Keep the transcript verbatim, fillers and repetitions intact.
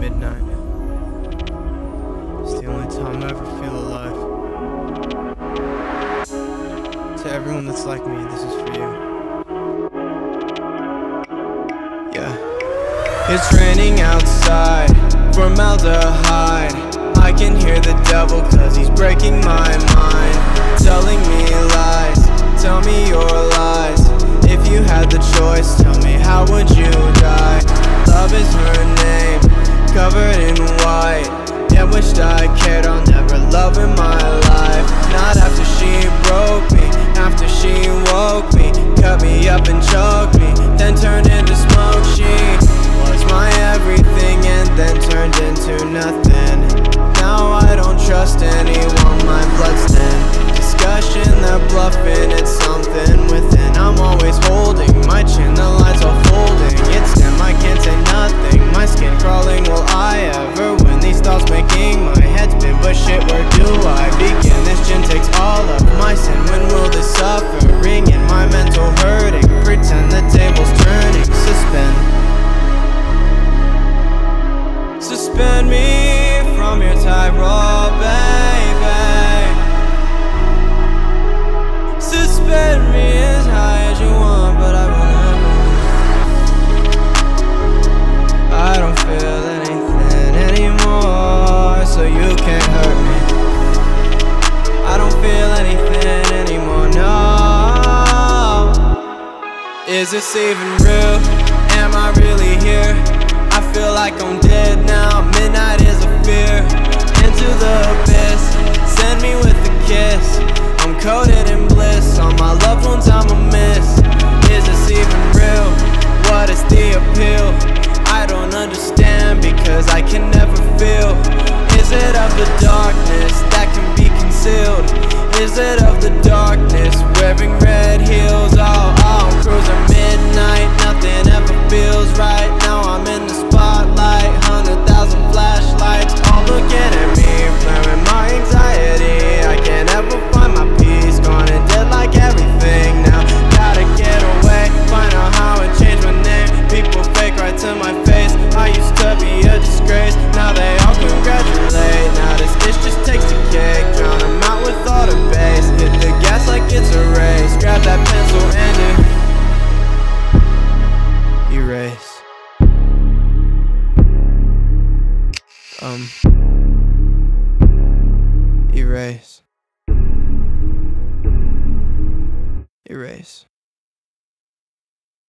midnight. It's the only time I ever feel alive. To everyone that's like me, this is for you. Yeah. It's raining outside, formaldehyde. I can hear the devil cause he's breaking my mind, telling me lies, tell me your lies. If you had the choice, tell me how would you die? Love is her name, covered in white. Yeah, wished I cared, I'll never love in my life. Not after she broke me, after she woke me, cut me up and choked me, then turned into smoke. She was my everything and then turned into nothing. Now I don't trust anyone, my blood's thin. Discussion, that bluffing, it's something within. I'm always holding my chin, the lights all folding. It's dim, I can't say nothing, my skin crawling. Will I ever win? These thoughts making my head spin. But shit, where do I begin? This gin takes all of my sin. When will this suffering and my mental hurting pretend the table's turning? Suspend Suspend me from your tightrope, baby. Suspend me as high as you want, but I will never. I don't feel anything anymore, so you can't hurt me. I don't feel anything anymore, no. Is this even real? Am I really here? I feel like I'm dead now, midnight is a fear. Into the abyss, send me with a kiss. I'm coated in bliss, all my loved ones I'ma miss. Is this even real? What is the appeal? I don't understand because I can never feel. Is it of the darkness that can be concealed? Is it of the darkness wearing red heels? Oh, oh, I'm cruising midnight, nothing ever feels right. Now I'm in the spotlight, hundred thousand flashlights all looking at me, flaring my anxiety. I can't ever find my peace, gone and dead like everything now. Gotta get away, find out how I changed my name. People fake right to my face, I used to be a disgrace. Now they all congratulate, now this dish just takes the cake. Drown them out with all the bass, hit the gas like it's a race. Grab that pencil and you erase. Um, erase, erase.